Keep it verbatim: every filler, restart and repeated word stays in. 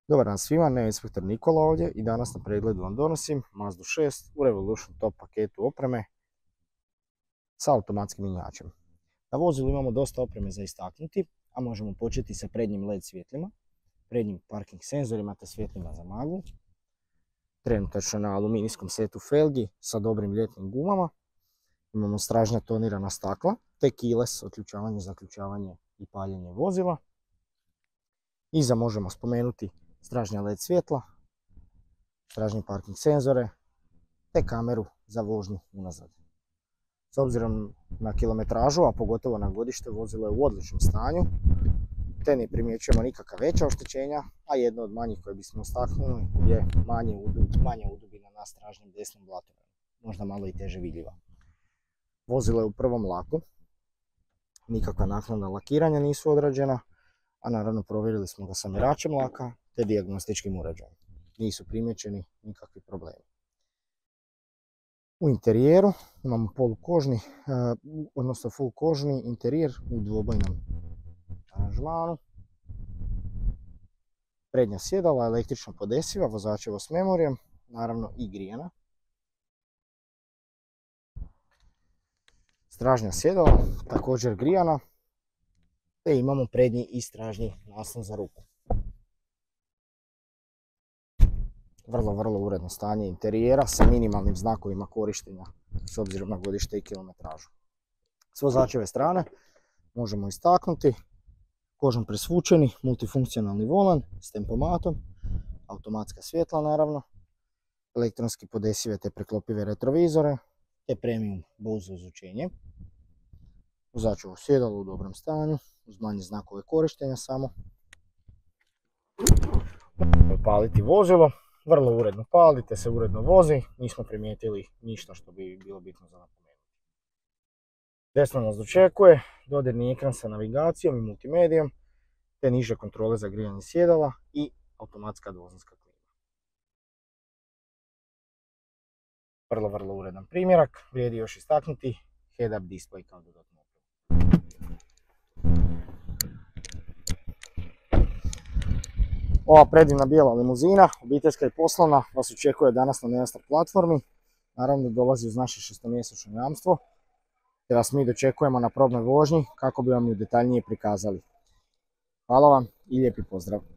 Dobar dan svima, ne inspektor Nikola ovdje i danas na pregledu vam donosim Mazdu šest u Revolution Top paketu opreme sa automatskim mjenjačem. Na vozilu imamo dosta opreme za istaknuti, a možemo početi sa prednjim L E D svjetlima, prednjim parking senzorima te svjetlima za maglu, trenutačno na aluminijskom setu felgi sa dobrim ljetnim gumama. Imamo stražnja tonirana stakla te keyless otključavanje, zaključavanje i paljenje vozila. Iza možemo spomenuti stražnja L E D svjetla, stražnje parking senzore te kameru za vožnju unazad. S obzirom na kilometražu, a pogotovo na godište, vozilo je u odličnom stanju te ne primjećujemo nikakva veća oštećenja, a jedno od manjih koje bismo istaknuli je manje udub, manja udubina na stražnjem desnom blatovanju, možda malo i teže vidljiva. Vozilo je u prvom laku, nikakva naknadna lakiranja nisu odrađena, a naravno provjerili smo ga sa mjeračem laka te dijagnostičkim uređajem. Nisu primjećeni nikakvi problemi. U interijeru imamo polukožni, odnosno full kožni interijer u dvobojnom aranžmanu. Prednja sjedala električno podesiva, vozačevo s memorijem, naravno i grijana. Stražnja sjedala, također grijana. Te imamo prednji i stražnji naslon za ruku. Vrlo, vrlo uredno stanje interijera sa minimalnim znakovima korištenja s obzirom na godište i kilometražu. S vozačeve strane možemo istaknuti kožom presvučeni multifunkcionalni volan s tempomatom, automatska svjetla naravno, elektronski podesive te preklopive retrovizore te premium Bose ozvučenje. Vozačevo sjedalo u dobrom stanju, uz manje znakove korištenja samo. Paliti vozilo, vrlo uredno pali te se uredno vozi, nismo primijetili ništa što bi bilo bitno za napomenuti. Desno nas dočekuje dodirni ekran sa navigacijom i multimedijom, te niže kontrole za grijanje sjedala i automatska dvoznska klima. Vrlo, vrlo uredan primjerak, vrijedi još istaknuti head-up display kao dodatno. Ova predivna bijela limuzina, obiteljska i poslovna, vas očekuje danas na Neostar platformi. Naravno dolazi uz naše šestomjesečno jamstvo, te vas mi dočekujemo na probnoj vožnji kako bi vam ju detaljnije prikazali. Hvala vam i lijepi pozdrav!